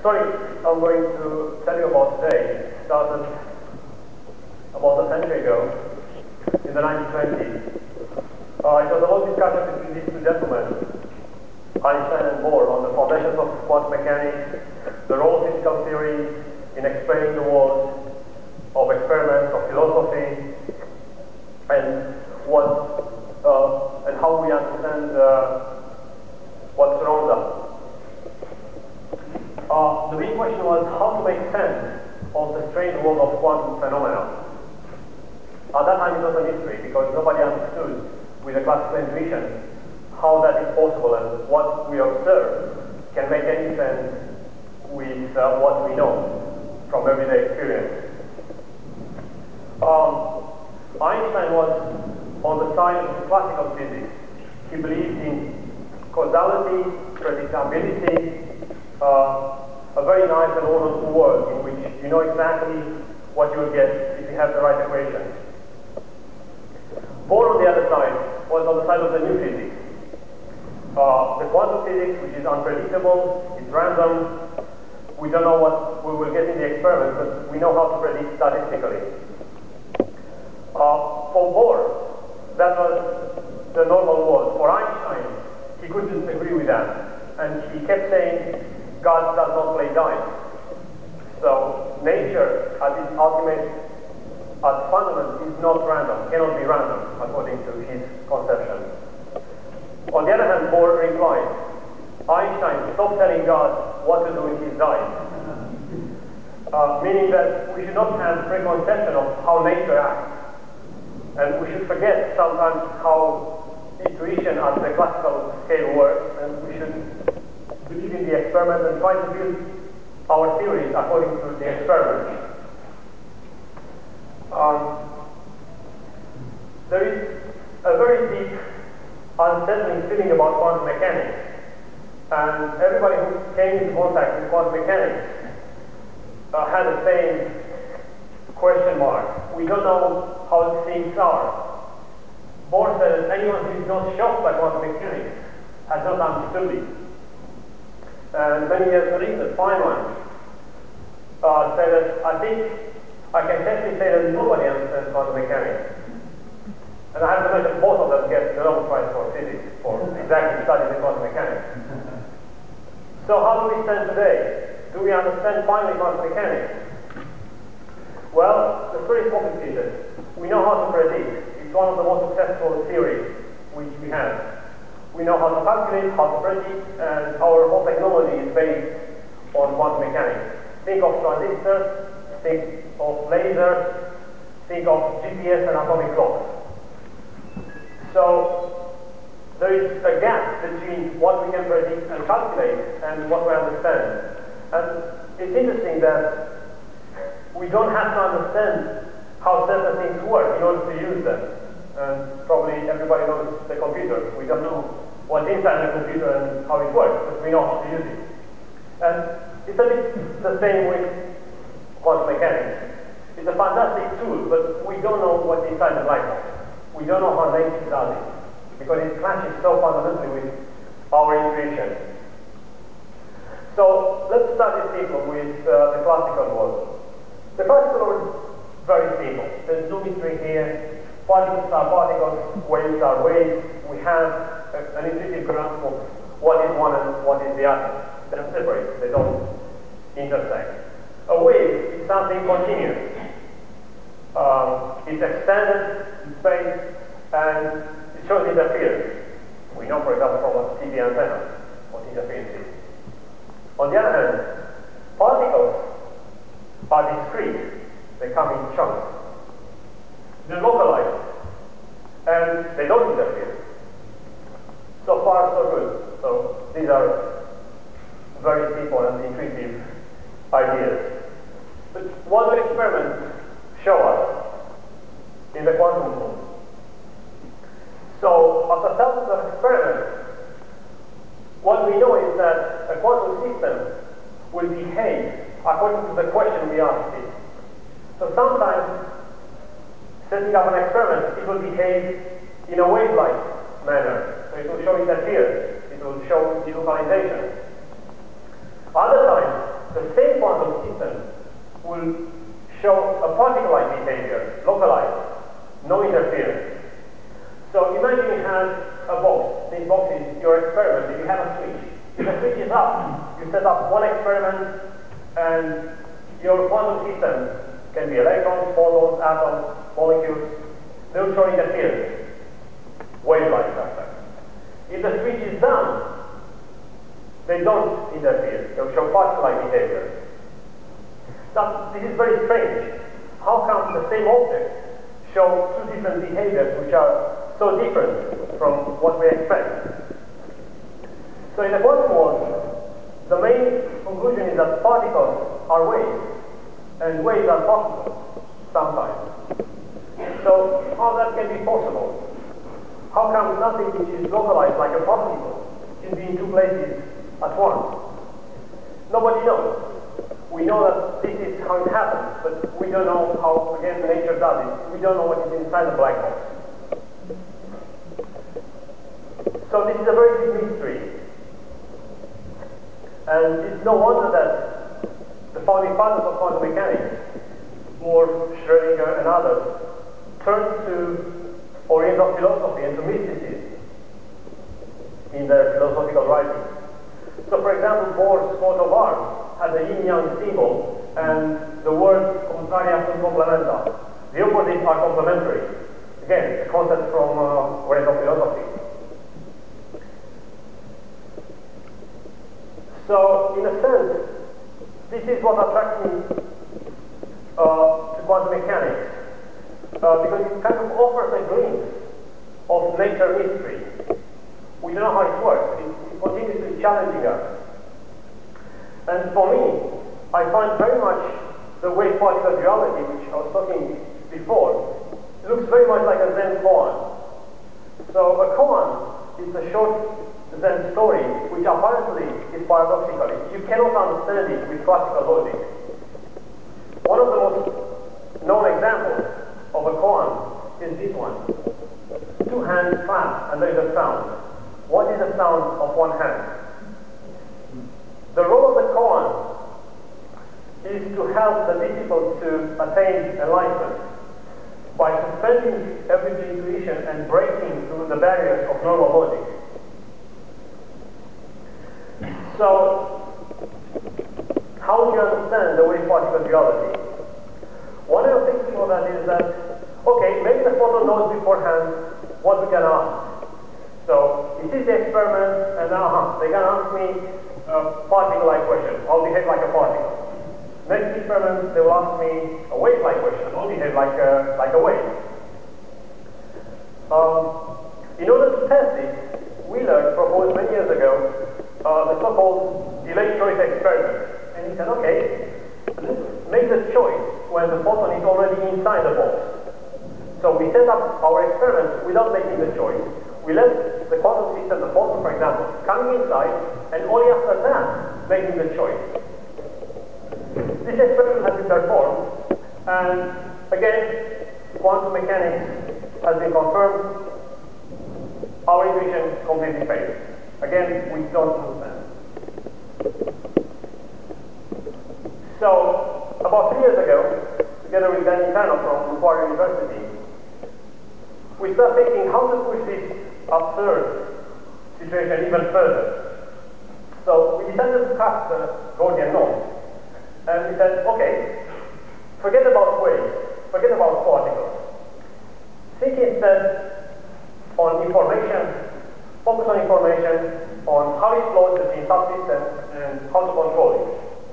story I'm going to tell you about today started about a century ago, in the 1920s. It was a long discussion between these two gentlemen, Einstein and Bohr, on the foundations of quantum mechanics, the role of physical theory in explaining the world, of experiments, of philosophy, and how we understand what surrounds us. The big question was how to make sense of the strange world of quantum phenomena. At that time it was a mystery because nobody understood with a classical intuition how that is possible and what we observe can make any sense with what we know from everyday experience. Einstein was on the side of classical physics. He believed in causality, predictability, a very nice and orderly world in which you know exactly what you will get if you have the right equation. Bohr, on the other side, was on the side of the new physics. The quantum physics, which is unpredictable, it's random, we don't know what we will get in the experiment, but we know how to predict statistically. For Bohr, that was the normal world. For Einstein, he couldn't agree with that, and he kept saying, God does not play dice. So nature, at its ultimate, at fundament, is not random, cannot be random, according to his conception. On the other hand, Bohr replied, Einstein, stop telling God what to do with his dice. Meaning that we should not have preconception of how nature acts. And we should forget sometimes how intuition at the classical scale works, and we should believe in the experiment and try to build our theories according to the experiment. There is a very deep, unsettling feeling about quantum mechanics, and everybody who came into contact with quantum mechanics had the same question mark. We don't know how things are. Bohr says anyone who is not shocked by quantum mechanics has not understood it. And many years later, Feynman said that I think I can definitely say that nobody understands quantum mechanics. And I have to mention both of them get the Nobel Prize for Physics for exactly studying the quantum mechanics. So how do we stand today? Do we understand finally quantum mechanics? Well, the story is complicated. We know how to predict. It's one of the most successful theories which we have. We know how to calculate, how to predict, and our whole technology is based on quantum mechanics. Think of transistors, think of lasers, think of GPS and atomic clocks. So there is a gap between what we can predict and calculate and what we understand. And it's interesting that we don't have to understand how certain things work in order to use them. And probably everybody knows the computer. We don't know what's inside the computer and how it works, but we know how to use it. And it's a bit the same with quantum mechanics. It's a fantastic tool, but we don't know what's inside the light bulb. We don't know how nature does it, because it clashes so fundamentally with our intuition. So let's start it simple with the classical world. The classical world is very simple. There's no mystery here. Particles are particles, waves are waves. We have an intuitive grasp of what is one and what is the other. They're separate, they don't intersect. A wave is something continuous. It's extended in space and it shows interference. We know, for example, from a TV antenna what interference is. On the other hand, particles are discrete. They come in chunks. They're localized and they don't interfere. So far, so good. So these are very simple and intuitive ideas. But what do experiments show us in the quantum world? So after thousands of experiments, what we know is that a quantum system will behave according to the question we asked it. So sometimes, setting up an experiment, it will behave in a wave-like manner. So it will show interference, it will show delocalization. Other times, the box is your experiment. If you have a switch, if the switch is up, you set up one experiment, and your quantum system can be electrons, photons, atoms, molecules. They'll show interference, wave-like effect. If the switch is down, they don't interfere. They'll show particle-like behavior. Now, this is very strange. How come the same object shows two different behaviors which are so different from what we expect? So in the quantum world, the main conclusion is that particles are waves, and waves are possible sometimes. So how that can be possible? How come nothing which is localized like a particle can be in two places at once? Nobody knows. We know that this is how it happens, but we don't know how, again, nature does it. We don't know what is inside the black box. So this is a very big mystery. And it's no wonder that the founding fathers of quantum mechanics, Bohr, Schrödinger, and others, turned to Oriental philosophy and to mysticism in their philosophical writings. So, for example, Bohr's coat of arms has a yin-yang symbol, and the words contraria sunt complementa. The opposites are complementary. Again, a concept from Oriental philosophy. So, in a sense, this is what attracts me to quantum mechanics, because it kind of offers a glimpse of nature mystery. We don't know how it works. It continuously challenging us. And for me, I find very much the wave-particle duality, which I was talking before, looks very much like a Zen koan. So a koan is a short Zen story, which apparently is paradoxical. You cannot understand it with classical logic. One of the most known examples of a koan is this one. Two hands clasped and there is a sound. What is the sound of one hand? The role of the koan is to help the disciple to attain enlightenment by suspending every intuition and breaking through the barriers of normal logic. So, how do you understand the wave-particle duality? One of the things for that is that, okay, maybe the photon knows beforehand what we can ask. So, this is the experiment, and they can ask me a particle-like question. I'll behave like a particle. Next experiment, they will ask me a wave-like question. I'll behave like a wave. In order to test this, Wheeler proposed many years ago the so-called delayed choice experiment. And he said, okay, let's make the choice when the photon is already inside the box. So we set up our experiment without making the choice. We let the quantum system, the photon, for example, coming inside, and only after that, making the choice. This experiment has been performed, and again, quantum mechanics has been confirmed. Our intuition completely fails. Again, we don't understand. So, about 3 years ago, together with Danny Tano from Macquarie University, we started thinking how to push this absurd situation even further. So we decided to cast the Gordian knot, and we said, okay, forget about waves, forget about particles. Think instead on information, focus on information, on how it flows between subsystems and how to control it.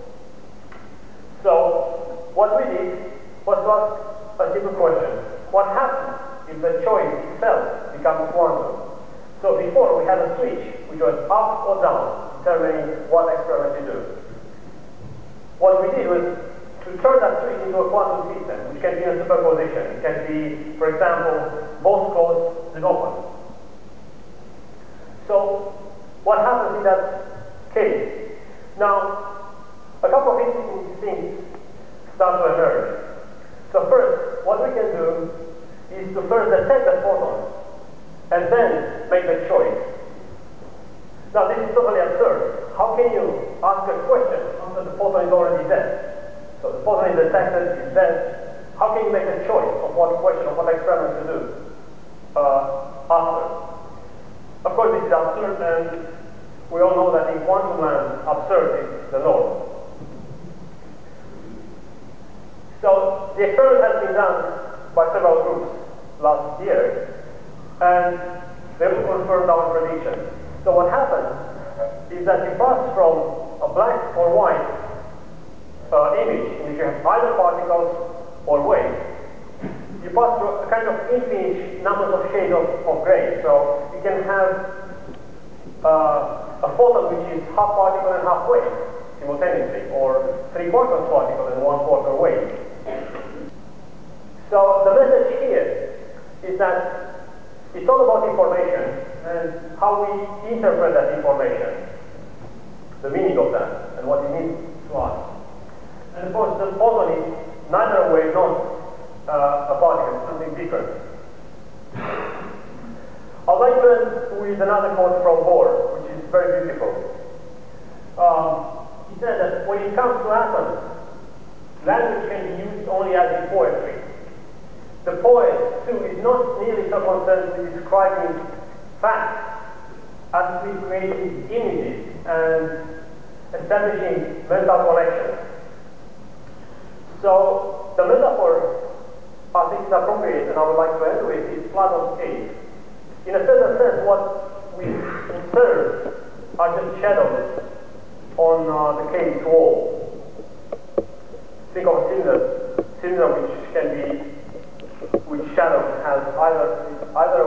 So what we did was to ask a simple question. What happens if the choice itself becomes quantum? So before we had a switch which was up or down, determining what experiment to do. What we did was to turn that switch into a quantum system, which can be in a superposition. It can be, for example, both closed and open. So what happens in that case? Now, a couple of interesting things start to emerge. So first, what we can do is to first detect the photon and then make the choice. Now this is totally absurd. How can you ask a question after the photon is already dead? So the photon is detected, is dead. How can you make a choice of what question, of what experiment to do after? Of course, this is absurd, and we all know that in quantum land, absurd is the norm. So the experiment has been done by several groups last year, and they confirmed our prediction. So what happens is that you pass from a black or white image in which you have either particles or waves. You pass through a kind of infinite numbers of shades of gray. So you can have a photon which is half particle and half wave simultaneously, or 3/4 particle and 1/4 wave. So the message here is that it's all about information and how we interpret that information, the meaning of that, and what it means to us. And of course, the photon is neither a wave nor a particle, it's something different. I'd like to end with another quote from Bohr, which is very beautiful. He said that when it comes to atoms, language can be used only as in poetry. The poet, too, is not nearly so concerned with describing facts as with creating images and establishing mental connections. So the metaphor I think is appropriate, and I would like to end with, is Platon's cave. In a certain sense, what we observe are just shadows on the cave's wall. Think of a cylinder which shadow has either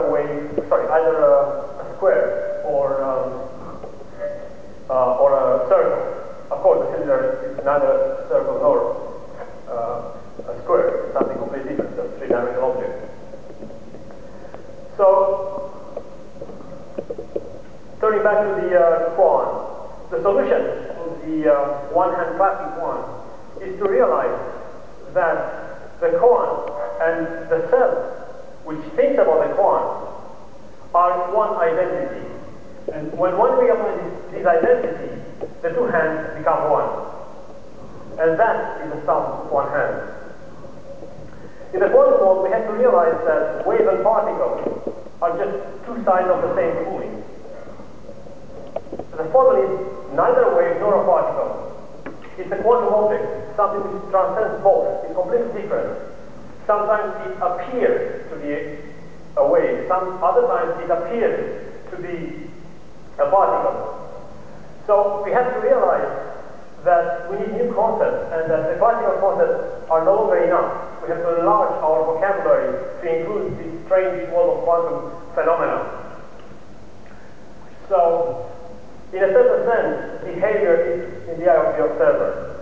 a square or a circle. Of course, the cylinder is neither a circle nor a square. It's something completely different, a three-dimensional object. So, turning back to the Quant, the solution of the one-hand classic Quant is to realize that the Quant and the self, which thinks about the Quant, are one identity. And when one realizes this identity, the two hands become one. And that is the sum of one hand. In the quantum world, we have to realize that wave and particle are just two sides of the same coin. The photon is neither a wave nor a particle. It's a quantum object, something which transcends both. It's completely different. Sometimes it appears to be a wave, some other times it appears to be a particle. So we have to realize that we need new concepts, and that the classical concepts are no longer enough. We have to enlarge our vocabulary to include this strange world of quantum phenomena. So, in a certain sense, behavior is in the eye of the observer.